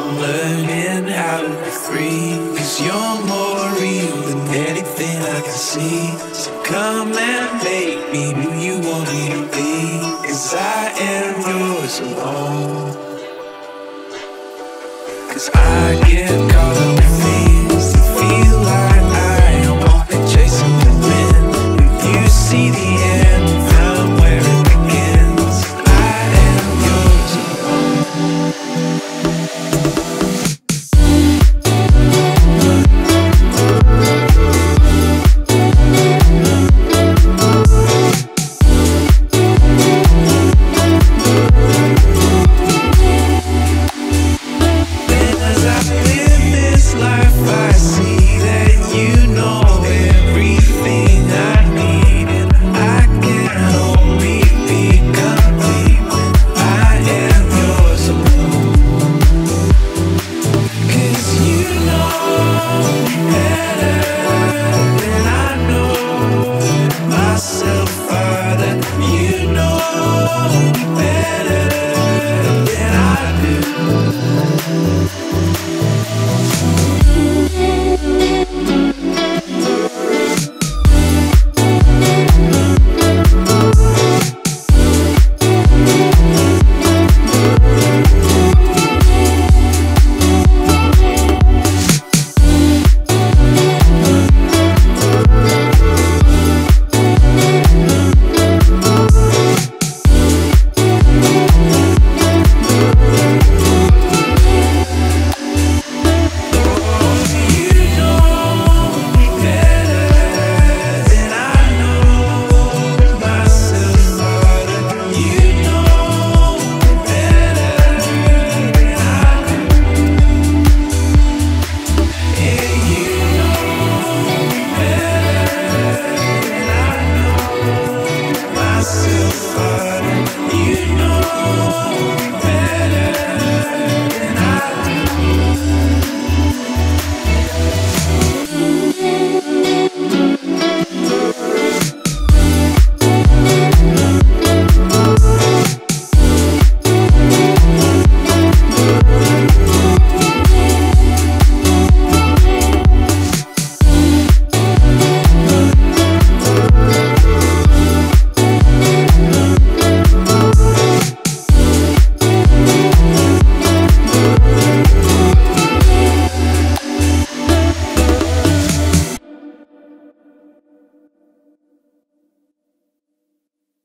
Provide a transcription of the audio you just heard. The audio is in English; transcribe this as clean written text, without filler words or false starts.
I'm learning how to be free, 'cause you're more real than anything I can see. So come and make me who you want me to be, 'cause I am yours alone. 'Cause I get caught up in